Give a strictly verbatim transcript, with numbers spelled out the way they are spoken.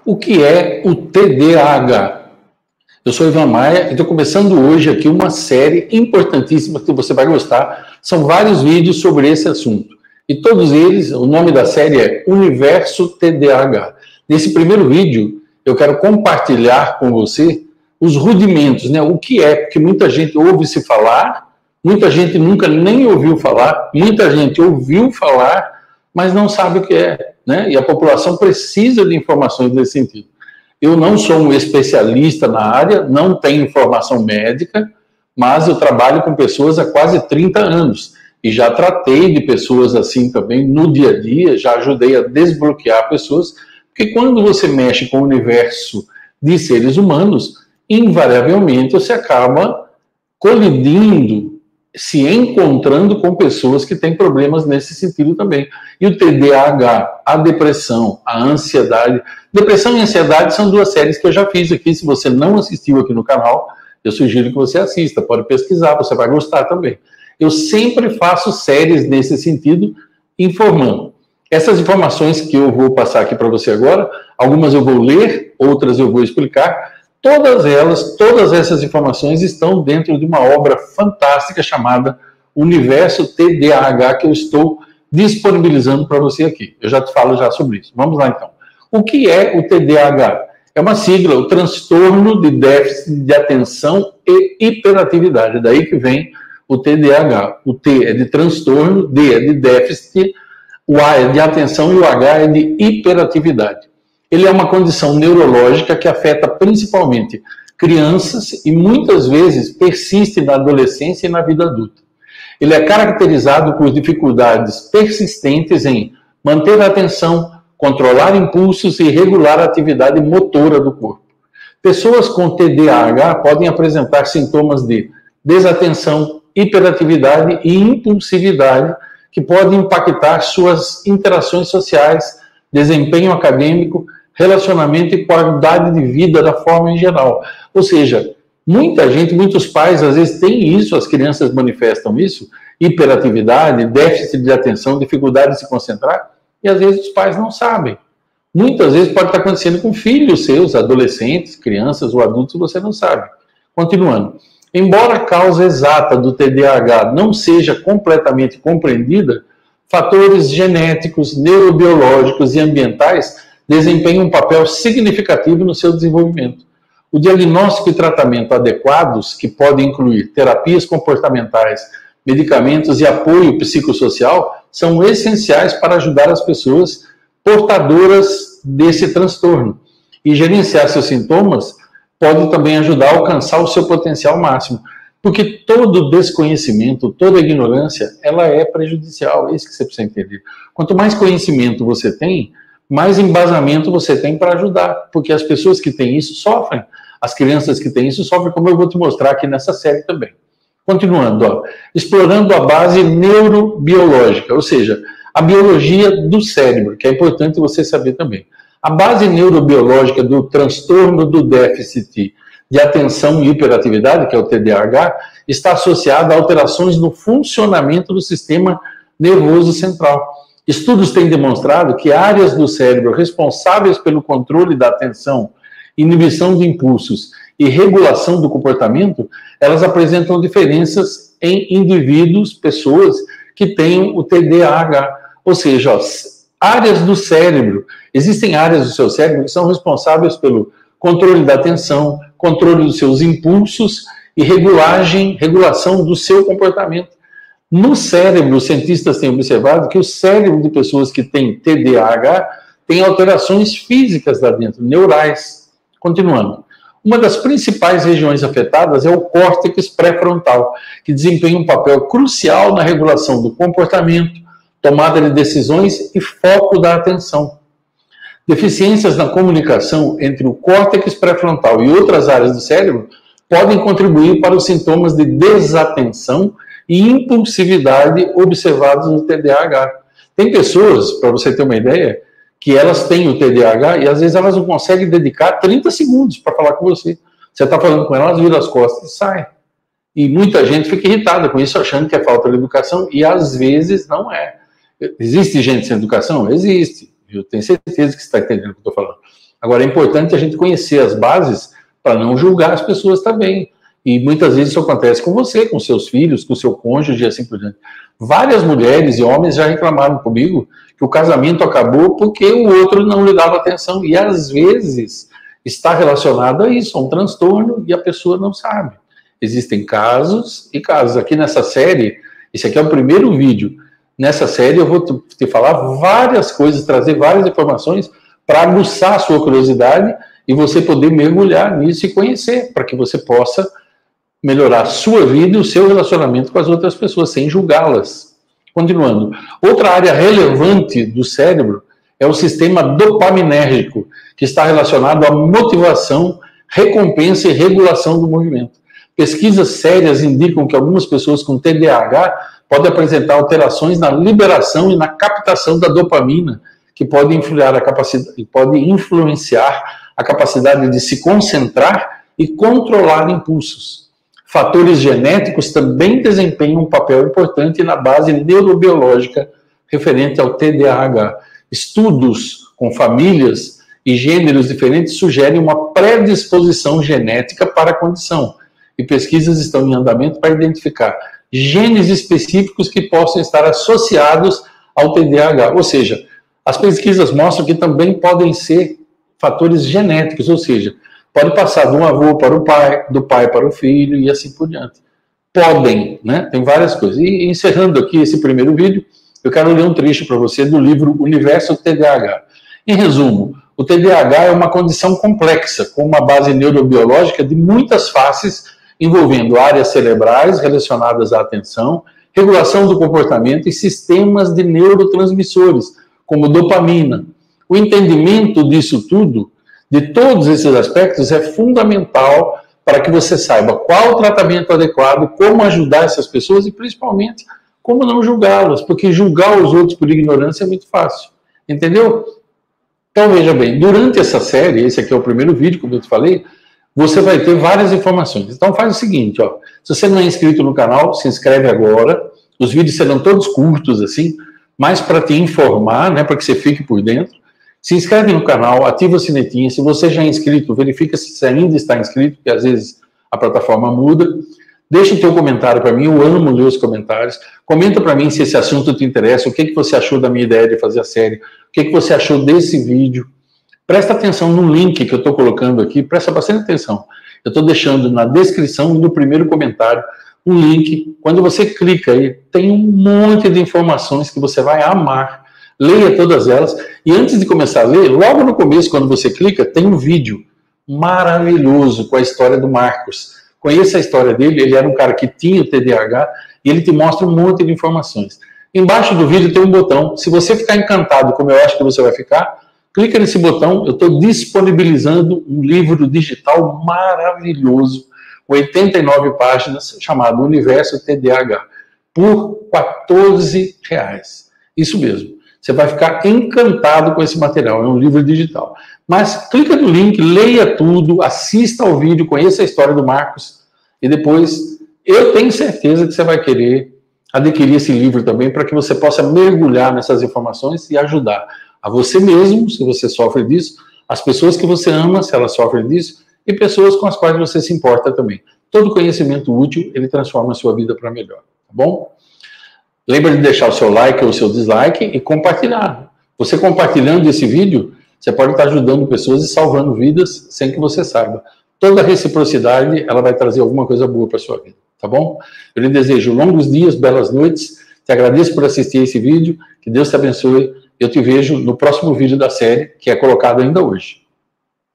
O que é o T D A H? Eu sou Ivan Maia e estou começando hoje aqui uma série importantíssima que você vai gostar. São vários vídeos sobre esse assunto. E todos eles, o nome da série é Universo T D A H. Nesse primeiro vídeo, eu quero compartilhar com você os rudimentos, né? O que é, porque muita gente ouve se falar, muita gente nunca nem ouviu falar, muita gente ouviu falar, mas não sabe o que é, né? E a população precisa de informações nesse sentido. Eu não sou um especialista na área, não tenho formação médica, mas eu trabalho com pessoas há quase trinta anos e já tratei de pessoas assim também no dia a dia, já ajudei a desbloquear pessoas, porque quando você mexe com o universo de seres humanos, invariavelmente você acaba colidindo, se encontrando com pessoas que têm problemas nesse sentido também. E o T D A H, a depressão, a ansiedade. Depressão e ansiedade são duas séries que eu já fiz aqui. Se você não assistiu aqui no canal, eu sugiro que você assista. Pode pesquisar, você vai gostar também. Eu sempre faço séries nesse sentido, informando. Essas informações que eu vou passar aqui para você agora, algumas eu vou ler, outras eu vou explicar. Todas elas, todas essas informações estão dentro de uma obra fantástica chamada Universo T D A H, que eu estou disponibilizando para você aqui. Eu já te falo já sobre isso. Vamos lá, então. O que é o T D A H? É uma sigla, o transtorno de déficit de atenção e hiperatividade. É daí que vem o T D A H. O T é de transtorno, D é de déficit, o A é de atenção e o H é de hiperatividade. Ele é uma condição neurológica que afeta principalmente crianças e muitas vezes persiste na adolescência e na vida adulta. Ele é caracterizado por dificuldades persistentes em manter a atenção, controlar impulsos e regular a atividade motora do corpo. Pessoas com T D A H podem apresentar sintomas de desatenção, hiperatividade e impulsividade que podem impactar suas interações sociais, desempenho acadêmico, relacionamento e qualidade de vida da forma em geral. Ou seja, muita gente, muitos pais, às vezes têm isso, as crianças manifestam isso, hiperatividade, déficit de atenção, dificuldade de se concentrar, e às vezes os pais não sabem. Muitas vezes pode estar acontecendo com filhos seus, adolescentes, crianças ou adultos, você não sabe. Continuando. Embora a causa exata do T D A H não seja completamente compreendida, fatores genéticos, neurobiológicos e ambientais desempenham um papel significativo no seu desenvolvimento. O diagnóstico e tratamento adequados, que podem incluir terapias comportamentais, medicamentos e apoio psicossocial, são essenciais para ajudar as pessoas portadoras desse transtorno. E gerenciar seus sintomas pode também ajudar a alcançar o seu potencial máximo. Porque todo desconhecimento, toda ignorância, ela é prejudicial. É isso que você precisa entender. Quanto mais conhecimento você tem, mais embasamento você tem para ajudar. Porque as pessoas que têm isso sofrem. As crianças que têm isso sofrem, como eu vou te mostrar aqui nessa série também. Continuando, ó, explorando a base neurobiológica, ou seja, a biologia do cérebro, que é importante você saber também. A base neurobiológica do transtorno do déficit de atenção e hiperatividade, que é o T D A H, está associada a alterações no funcionamento do sistema nervoso central. Estudos têm demonstrado que áreas do cérebro responsáveis pelo controle da atenção, inibição de impulsos e regulação do comportamento, elas apresentam diferenças em indivíduos, pessoas que têm o T D A H. Ou seja, ó, áreas do cérebro, existem áreas do seu cérebro que são responsáveis pelo controle da atenção, controle dos seus impulsos e regulagem, regulação do seu comportamento. No cérebro, os cientistas têm observado que o cérebro de pessoas que têm T D A H tem alterações físicas lá dentro, neurais. Continuando. Uma das principais regiões afetadas é o córtex pré-frontal, que desempenha um papel crucial na regulação do comportamento, tomada de decisões e foco da atenção. Deficiências na comunicação entre o córtex pré-frontal e outras áreas do cérebro podem contribuir para os sintomas de desatenção e impulsividade observados no T D A H. Tem pessoas, para você ter uma ideia, que elas têm o T D A H e às vezes elas não conseguem dedicar trinta segundos para falar com você. Você está falando com elas, vira as costas e sai. E muita gente fica irritada com isso, achando que é falta de educação, e às vezes não é. Existe gente sem educação? Existe. Eu tenho certeza que você está entendendo o que eu estou falando. Agora, é importante a gente conhecer as bases para não julgar as pessoas também. E muitas vezes isso acontece com você, com seus filhos, com seu cônjuge e assim por diante. Várias mulheres e homens já reclamaram comigo que o casamento acabou porque o outro não lhe dava atenção. E às vezes está relacionado a isso, a um transtorno, e a pessoa não sabe. Existem casos e casos. Aqui nessa série, esse aqui é o primeiro vídeo. Nessa série eu vou te falar várias coisas, trazer várias informações para aguçar a sua curiosidade e você poder mergulhar nisso e conhecer, para que você possa melhorar a sua vida e o seu relacionamento com as outras pessoas, sem julgá-las. Continuando. Outra área relevante do cérebro é o sistema dopaminérgico, que está relacionado à motivação, recompensa e regulação do movimento. Pesquisas sérias indicam que algumas pessoas com T D A H podem apresentar alterações na liberação e na captação da dopamina, que pode influenciar a capacidade, pode influenciar a capacidade de se concentrar e controlar impulsos. Fatores genéticos também desempenham um papel importante na base neurobiológica referente ao T D A H. Estudos com famílias e gêneros diferentes sugerem uma predisposição genética para a condição, e pesquisas estão em andamento para identificar genes específicos que possam estar associados ao T D A H. Ou seja, as pesquisas mostram que também podem ser fatores genéticos, ou seja, pode passar de um avô para o pai, do pai para o filho e assim por diante. Podem, né? Tem várias coisas. E encerrando aqui esse primeiro vídeo, eu quero ler um trecho para você do livro Universo T D A H. Em resumo, o T D A H é uma condição complexa, com uma base neurobiológica de muitas faces, envolvendo áreas cerebrais relacionadas à atenção, regulação do comportamento e sistemas de neurotransmissores, como dopamina. O entendimento disso tudo, de todos esses aspectos, é fundamental para que você saiba qual o tratamento adequado, como ajudar essas pessoas e, principalmente, como não julgá-las, porque julgar os outros por ignorância é muito fácil. Entendeu? Então, veja bem, durante essa série, esse aqui é o primeiro vídeo, como eu te falei, você vai ter várias informações. Então, faz o seguinte, ó, se você não é inscrito no canal, se inscreve agora. Os vídeos serão todos curtos, assim, mas para te informar, né, para que você fique por dentro. Se inscreve no canal, ativa o sinetinho. Se você já é inscrito, verifica se ainda está inscrito, porque às vezes a plataforma muda. Deixa o teu comentário para mim, eu amo ler os comentários. Comenta para mim se esse assunto te interessa, o que, que você achou da minha ideia de fazer a série, o que, que você achou desse vídeo. Presta atenção no link que eu estou colocando aqui, presta bastante atenção. Eu estou deixando na descrição, no primeiro comentário, um link. Quando você clica aí, tem um monte de informações que você vai amar. Leia todas elas. E antes de começar a ler, logo no começo, quando você clica, tem um vídeo maravilhoso com a história do Marcos. Conheça a história dele, ele era um cara que tinha o T D A H e ele te mostra um monte de informações. Embaixo do vídeo tem um botão. Se você ficar encantado, como eu acho que você vai ficar, clica nesse botão. Eu estou disponibilizando um livro digital maravilhoso, oitenta e nove páginas, chamado Universo T D A H, por quatorze reais. Isso mesmo. Você vai ficar encantado com esse material, é um livro digital. Mas clica no link, leia tudo, assista ao vídeo, conheça a história do Marcos e depois eu tenho certeza que você vai querer adquirir esse livro também para que você possa mergulhar nessas informações e ajudar a você mesmo, se você sofre disso, as pessoas que você ama, se elas sofrem disso, e pessoas com as quais você se importa também. Todo conhecimento útil, ele transforma a sua vida para melhor, tá bom? Lembra de deixar o seu like ou o seu dislike e compartilhar. Você compartilhando esse vídeo, você pode estar ajudando pessoas e salvando vidas sem que você saiba. Toda reciprocidade, ela vai trazer alguma coisa boa para a sua vida, tá bom? Eu lhe desejo longos dias, belas noites, te agradeço por assistir esse vídeo, que Deus te abençoe. Eu te vejo no próximo vídeo da série, que é colocado ainda hoje.